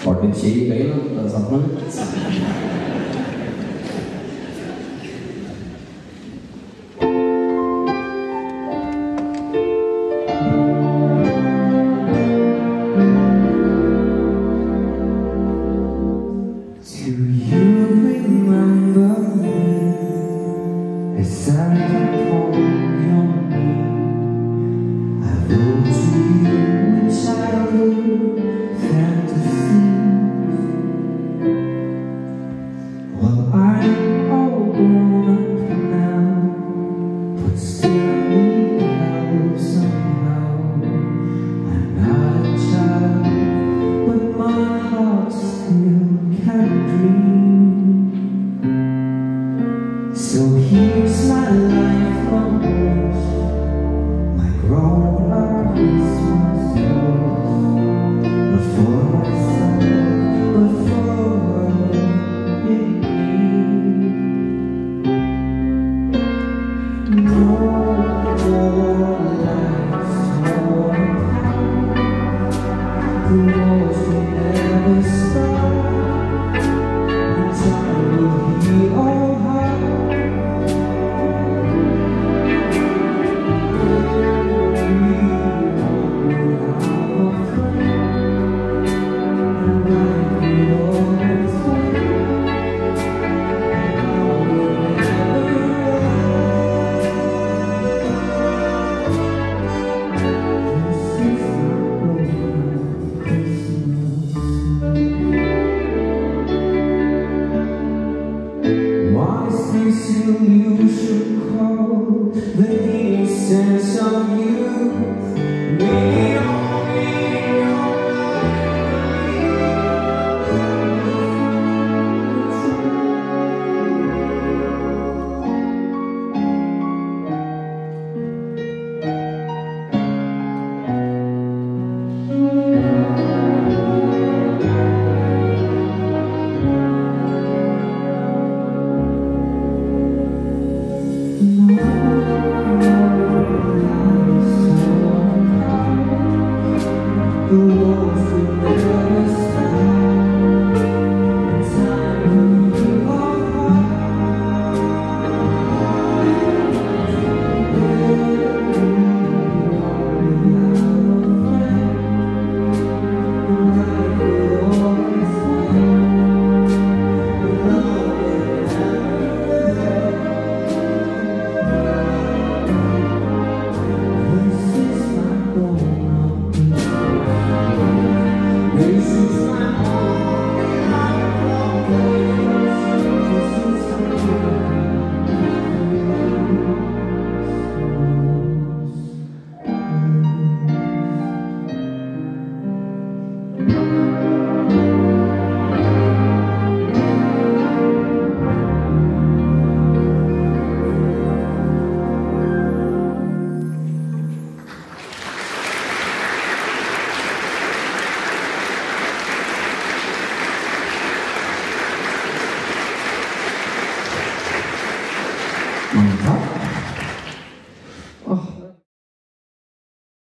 Ble litt kjei i beina, det er sant man? So here's my life on earth, my grown-up Christmas toys, not for myself, but for me. No more lights torn apart, the wars will never stop, the time will heal all hearts. This illusion called the innocence of youth, maybe only your the walls will never stop, and time will heal our hearts. Mantap.